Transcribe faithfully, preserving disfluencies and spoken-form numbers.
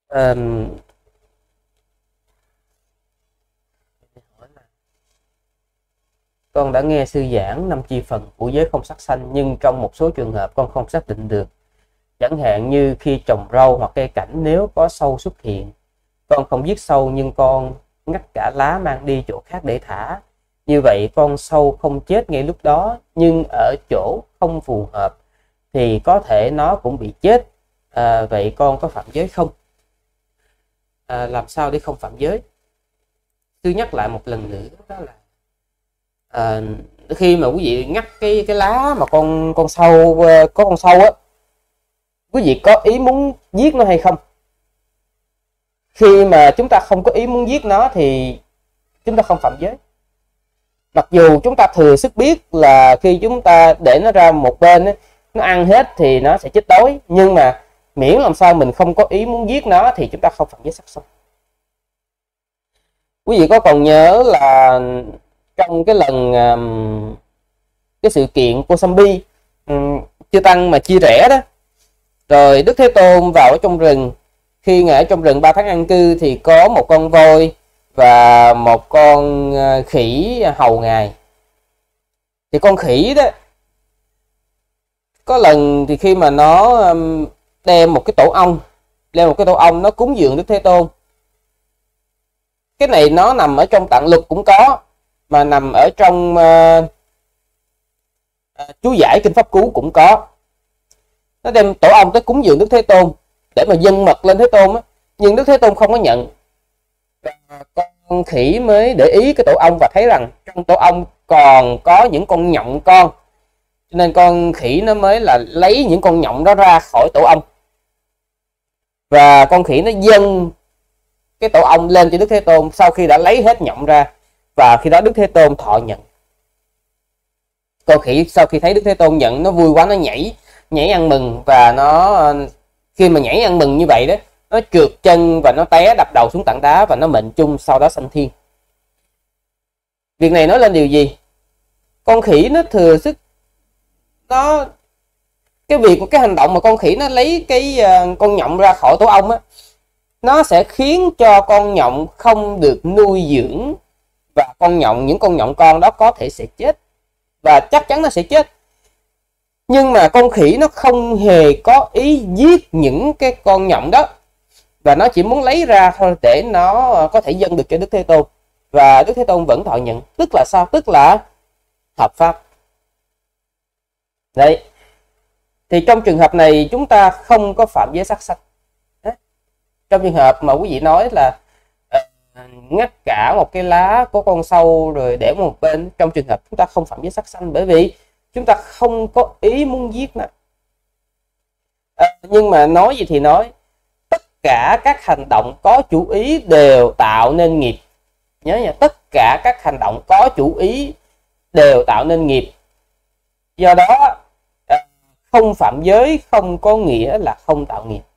Ờm, con đã nghe sư giảng năm chi phần của giới không sát sanh, nhưng trong một số trường hợp con không xác định được. Chẳng hạn như khi trồng rau hoặc cây cảnh, nếu có sâu xuất hiện, con không giết sâu nhưng con ngắt cả lá mang đi chỗ khác để thả. Như vậy con sâu không chết ngay lúc đó, nhưng ở chỗ không phù hợp thì có thể nó cũng bị chết. À, vậy con có phạm giới không? À, làm sao để không phạm giới? Tôi nhắc lại một lần nữa, đó là à, khi mà quý vị ngắt cái cái lá mà con con sâu có con sâu á, quý vị có ý muốn giết nó hay không? Khi mà chúng ta không có ý muốn giết nó thì chúng ta không phạm giới. Mặc dù chúng ta thừa sức biết là khi chúng ta để nó ra một bên ấy, nó ăn hết thì nó sẽ chết đói, nhưng mà miễn làm sao mình không có ý muốn giết nó thì chúng ta không phạm giới sát sanh. Quý vị có còn nhớ là trong cái lần um, cái sự kiện Kosambi, um, chư tăng mà chia rẽ đó, rồi Đức Thế Tôn vào ở trong rừng. Khi ngài ở trong rừng ba tháng an cư thì có một con voi và một con khỉ hầu ngài. Thì con khỉ đó, có lần thì khi mà nó đem một cái tổ ong, đem một cái tổ ong nó cúng dường Đức Thế Tôn. Cái này nó nằm ở trong tạng luật cũng có, mà nằm ở trong uh, chú giải kinh pháp cú cũng có. Nó đem tổ ong tới cúng dường Đức Thế Tôn để mà dâng mật lên Thế Tôn á, nhưng Đức Thế Tôn không có nhận. Con khỉ mới để ý cái tổ ong và thấy rằng trong tổ ong còn có những con nhộng con, cho nên con khỉ nó mới là lấy những con nhộng đó ra khỏi tổ ong, và con khỉ nó dâng cái tổ ong lên cho Đức Thế Tôn sau khi đã lấy hết nhộng ra, và khi đó Đức Thế Tôn thọ nhận. Con khỉ sau khi thấy Đức Thế Tôn nhận, nó vui quá, nó nhảy nhảy ăn mừng, và nó khi mà nhảy ăn mừng như vậy đó, nó trượt chân và nó té đập đầu xuống tảng đá và nó mệnh chung, sau đó sanh thiên. Việc này nói lên điều gì? Con khỉ nó thừa sức, nó cái việc cái hành động mà con khỉ nó lấy cái uh, con nhộng ra khỏi tổ ong á, nó sẽ khiến cho con nhộng không được nuôi dưỡng, và con nhộng những con nhộng con đó có thể sẽ chết, và chắc chắn nó sẽ chết. Nhưng mà con khỉ nó không hề có ý giết những cái con nhộng đó, và nó chỉ muốn lấy ra thôi để nó có thể dâng được cho Đức Thế Tôn, và Đức Thế Tôn vẫn thọ nhận. Tức là sao? Tức là hợp pháp. Đấy. Thì trong trường hợp này chúng ta không có phạm giới sát sanh. Trong trường hợp mà quý vị nói là uh, ngắt cả một cái lá của con sâu rồi để một bên, trong trường hợp chúng ta không phạm giới sát sanh, bởi vì chúng ta không có ý muốn giết nó. À, nhưng mà nói gì thì nói, tất cả các hành động có chủ ý đều tạo nên nghiệp. Nhớ nha, tất cả các hành động có chủ ý đều tạo nên nghiệp. Do đó không phạm giới không có nghĩa là không tạo nghiệp.